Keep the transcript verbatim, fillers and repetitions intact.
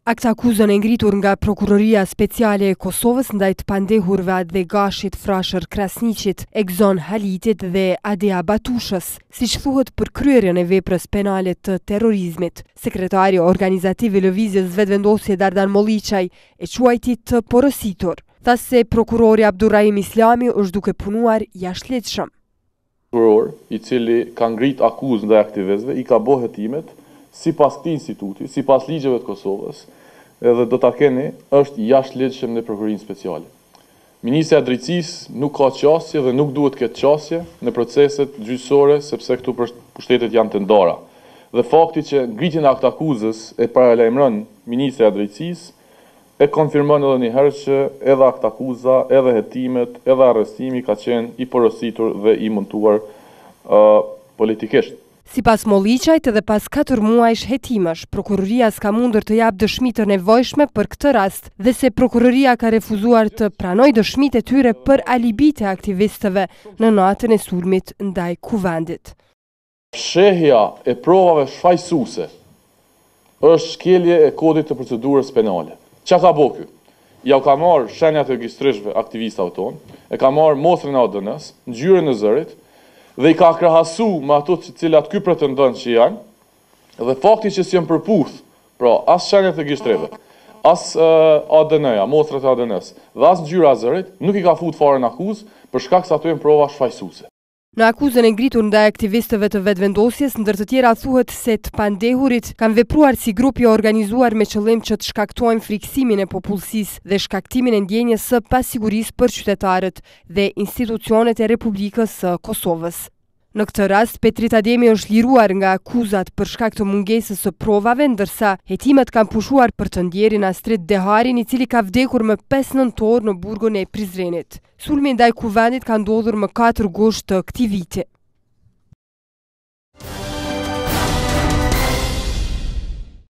Akt akuzën e ngritur nga Prokuroria Speciale e Kosovës ndaj të pandehurve Advegashit, Frashër Krasniqit, Egzon Halitit dhe Adea Batushës, siç thuhet për kryerjen e veprës penale të terrorizmit. Sekretari organizativ i lëvizjes vetëvendosje Dardan Molliçaj e quajti të porositur. Tha se prokurori Abdurrahim Islami është duke punuar jashtëligjshëm. Prokuror i cili ka ngrit akuzë ndaj aktivistëve i ka bë hetimet si pas këtij instituti, si pas ligjeve të Kosovës, edhe do ta keni, është jashtëligjshëm në Prokurorinë Speciale. Ministri i Drejtësisë nuk ka qasje dhe nuk duhet të ketë qasje në proceset gjyqësore, sepse këtu pushtetet janë të ndara. Dhe fakti që ngritjen e akt akuzës e paralajmëron Ministri i Drejtësisë e konfirmon edhe një herë që edhe akt akuza, edhe hetimet, edhe arrestimi ka qenë i porositur dhe i montuar uh, politikisht. Sipas Molliçajt, edhe pas katër muajsh hetimesh, prokuroria s'ka mundur të japë dëshmi të nevojshme për këtë rast dhe se prokuroria ka refuzuar të pranojë dëshmitë e tyre për alibitë e aktivistëve në natën e sulmit ndaj kuvendit. Shehja e provave shfaqësuese është shkelje e kodit të procedurës penale. Çka ka bërë ky? Ja u ka marrë shenjat e registrishve aktivistëve tonë, e ka marrë motrën e A D N-s, ngjyrën e zërit, dhe i ka krahasu me ato të cilat ky pretendon që janë, dhe fakti që s'janë përputh, pra as shenjat e regjistreve, as uh, A D N-ja, mostrat e A D N-s, dhe as ngjyra e zërit, nuk i ka fut fare në akuzë për shkak se ato janë prova shfaqësuese. Në akuzën e ngritur ndaj aktivistëve të vetëvendosjes, ndër të tjera thuhet se të pandehurit kanë vepruar si grup i organizuar me qëllim që të shkaktojnë friksimin e popullsisë dhe shkaktimin e ndjenjes së pasigurisë për qytetarët dhe institucionet e Republikës së Kosovës. Në këtë rast, Petrit Ademi është liruar nga akuzat për shkak të mungesës së provave, ndërsa hetimet kanë pushuar për të ndjerin Astrid Deharin, i cili ka vdekur më pesë nëntor në burgun e Prizrenit. Sulmi ndaj kuvendit ka ndodhur më katër gusht të këtij viti.